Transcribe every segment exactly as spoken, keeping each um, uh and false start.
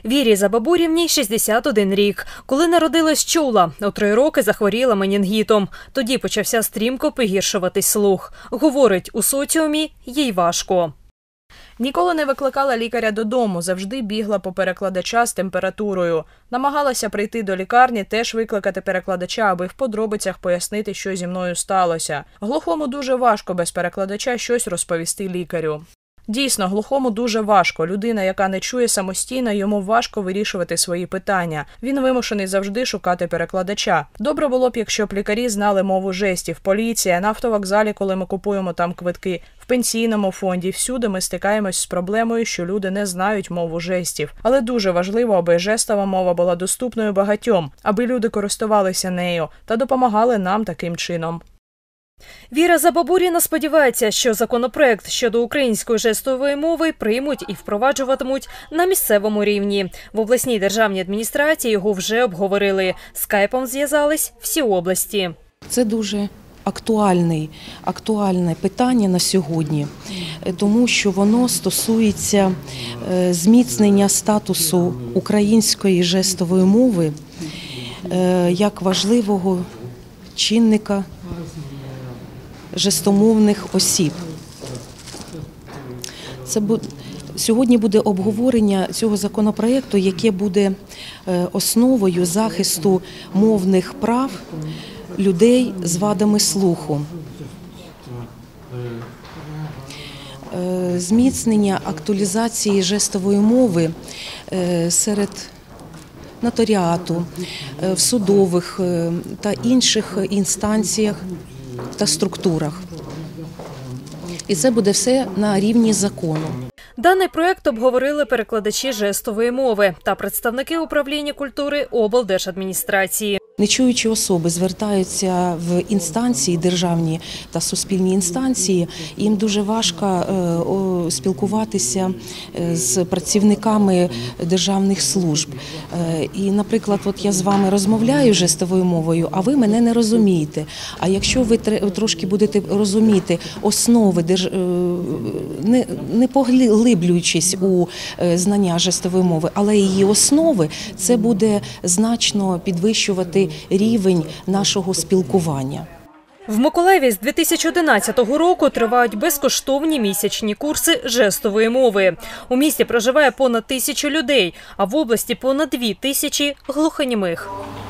Вірі Забабурівній шістдесят один рік. Коли народилась, чула, у три роки захворіла менінгітом. Тоді почався стрімко погіршуватись слух. Говорить, у соціумі їй важко. Ніколи не викликала лікаря додому, завжди бігла по перекладача з температурою. Намагалася прийти до лікарні, теж викликати перекладача, аби в подробицях пояснити, що зі мною сталося. Глухому дуже важко без перекладача щось розповісти лікарю. Дійсно, глухому дуже важко. Людина, яка не чує самостійно, йому важко вирішувати свої питання. Він вимушений завжди шукати перекладача. Добре було б, якщо б лікарі знали мову жестів. Поліція, на автовокзалі, коли ми купуємо там квитки, в пенсійному фонді. Всюди ми стикаємось з проблемою, що люди не знають мову жестів. Але дуже важливо, аби жестова мова була доступною багатьом, аби люди користувалися нею та допомагали нам таким чином. Віра Забабуріна сподівається, що законопроект щодо української жестової мови приймуть і впроваджуватимуть на місцевому рівні. В обласній державній адміністрації його вже обговорили. Скайпом зв'язались всі області. Це дуже актуальний, актуальне питання на сьогодні, тому що воно стосується зміцнення статусу української жестової мови як важливого чинника жестомовних осіб. Це буде, сьогодні буде обговорення цього законопроекту, яке буде основою захисту мовних прав людей з вадами слуху. Зміцнення актуалізації жестової мови серед нотаріату, в судових та інших інстанціях та структурах. І це буде все на рівні закону. Даний проект обговорили перекладачі жестової мови та представники управління культури облдержадміністрації. Нечуючі особи звертаються в інстанції, державні та суспільні інстанції, їм дуже важко спілкуватися з працівниками державних служб. І, наприклад, от я з вами розмовляю жестовою мовою, а ви мене не розумієте. А якщо ви трошки будете розуміти основи, не поглиблюючись у знання жестової мови, але її основи, це буде значно підвищувати рівень нашого спілкування. В Миколаєві з дві тисячі одинадцятого року тривають безкоштовні місячні курси жестової мови. У місті проживає понад тисячу людей, а в області понад дві тисячі глухонімих.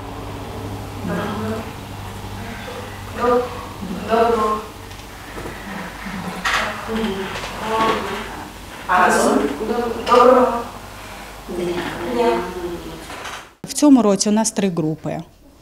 В цьому році у нас три групи.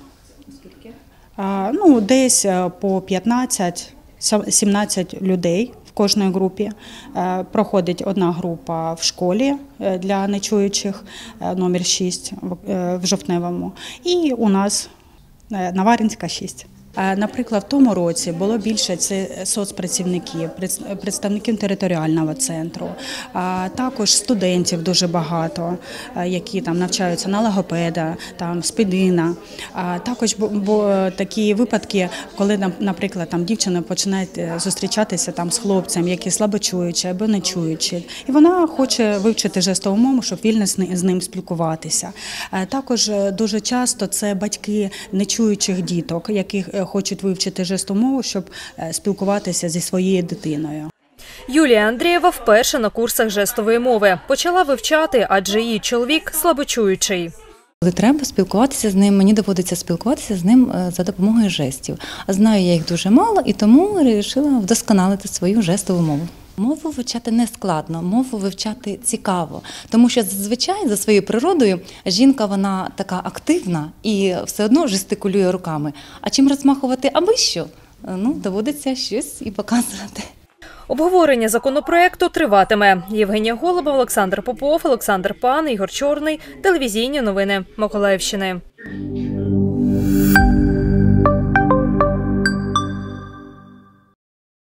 Ну, десь по п'ятнадцять-сімнадцять людей в кожній групі. Проходить одна група в школі для нечуючих, номер шість в Жовтневому. І у нас Наваринська шість. Наприклад, в тому році було більше це соцпрацівників, представників територіального центру, також студентів дуже багато, які там навчаються на логопеда, там спідина. Також такі випадки, коли, наприклад, там дівчина починає зустрічатися там з хлопцем, який слабочуючий або нечуючий, і вона хоче вивчити жестову мову, щоб вільно з ним спілкуватися. Також дуже часто це батьки нечуючих діток, яких хочуть вивчити жестову мову, щоб спілкуватися зі своєю дитиною. Юлія Андрієва вперше на курсах жестової мови. Почала вивчати, адже її чоловік слабочуючий. Коли треба спілкуватися з ним, мені доводиться спілкуватися з ним за допомогою жестів. Знаю я їх дуже мало, і тому вирішила вдосконалити свою жестову мову. Мову вивчати не складно, мову вивчати цікаво, тому що зазвичай за своєю природою жінка вона така активна і все одно жестикулює руками. А чим розмахувати аби що? Ну, доводиться щось і показувати. Обговорення законопроекту триватиме. Євгенія Голубов, Олександр Попов, Олександр Пан, Ігор Чорний. Телевізійні новини Миколаївщини.